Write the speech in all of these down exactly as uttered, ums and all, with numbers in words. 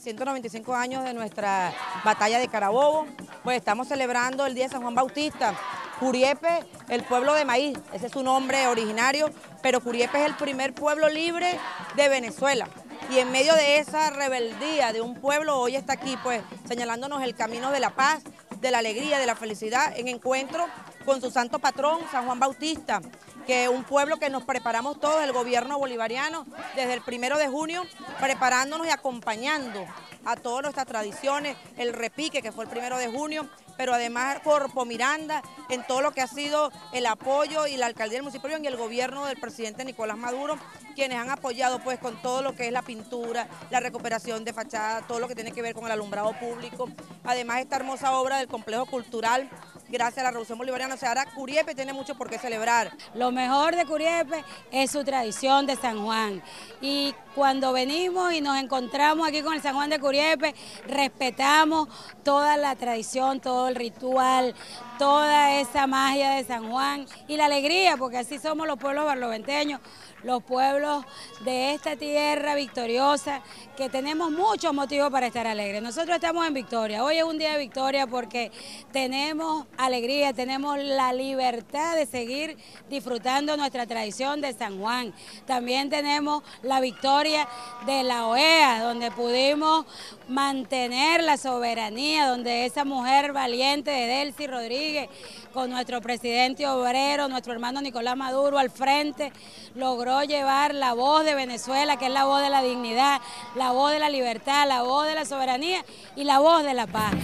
ciento noventa y cinco años de nuestra batalla de Carabobo, pues estamos celebrando el Día de San Juan Bautista. Curiepe, el pueblo de maíz, ese es su nombre originario, pero Curiepe es el primer pueblo libre de Venezuela. Y en medio de esa rebeldía de un pueblo, hoy está aquí pues señalándonos el camino de la paz, de la alegría, de la felicidad, en encuentro con su santo patrón, San Juan Bautista, que es un pueblo que nos preparamos todos, el gobierno bolivariano, desde el primero de junio, preparándonos y acompañando a todas nuestras tradiciones, el repique, que fue el primero de junio, pero además Corpo Miranda, en todo lo que ha sido el apoyo y la alcaldía del municipio y el gobierno del presidente Nicolás Maduro, quienes han apoyado pues con todo lo que es la pintura, la recuperación de fachada, todo lo que tiene que ver con el alumbrado público, además esta hermosa obra del complejo cultural, gracias a la Revolución Bolivariana. O sea, ahora Curiepe tiene mucho por qué celebrar. Lo mejor de Curiepe es su tradición de San Juan. Y cuando venimos y nos encontramos aquí con el San Juan de Curiepe, respetamos toda la tradición, todo el ritual, toda esa magia de San Juan y la alegría, porque así somos los pueblos barloventeños, los pueblos de esta tierra victoriosa, que tenemos muchos motivos para estar alegres. Nosotros estamos en victoria, hoy es un día de victoria porque tenemos alegría, tenemos la libertad de seguir disfrutando nuestra tradición de San Juan. También tenemos la victoria de la O E A, donde pudimos mantener la soberanía, donde esa mujer valiente de Delcy Rodríguez, con nuestro presidente obrero, nuestro hermano Nicolás Maduro al frente, logró llevar la voz de Venezuela, que es la voz de la dignidad, la voz de la libertad, la voz de la soberanía y la voz de la paz.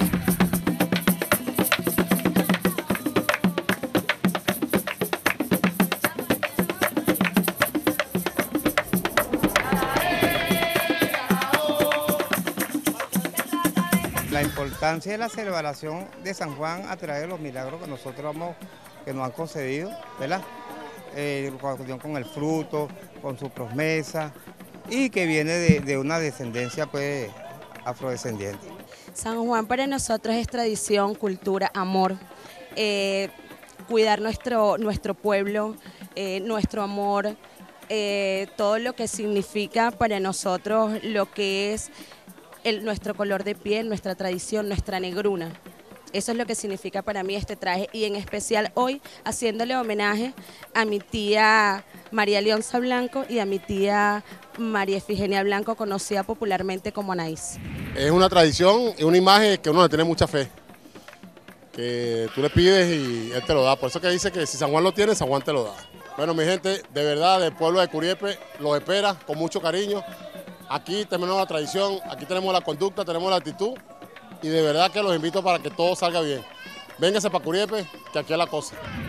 La importancia de la celebración de San Juan a través de los milagros que nosotros vamos, que nos han concedido, ¿verdad? Eh, con el fruto, con su promesa y que viene de, de una descendencia pues afrodescendiente. San Juan para nosotros es tradición, cultura, amor, eh, cuidar nuestro, nuestro pueblo, eh, nuestro amor, eh, todo lo que significa para nosotros lo que es el, nuestro color de piel, nuestra tradición, nuestra negruna. Eso es lo que significa para mí este traje y en especial hoy haciéndole homenaje a mi tía María Leonza Blanco y a mi tía María Efigenia Blanco, conocida popularmente como Anaís. Es una tradición y una imagen que uno le tiene mucha fe, que tú le pides y él te lo da. Por eso que dice que si San Juan lo tiene, San Juan te lo da. Bueno, mi gente, de verdad, del pueblo de Curiepe los espera con mucho cariño. Aquí tenemos la tradición, aquí tenemos la conducta, tenemos la actitud. Y de verdad que los invito para que todo salga bien. Vénganse para Curiepe, que aquí es la cosa.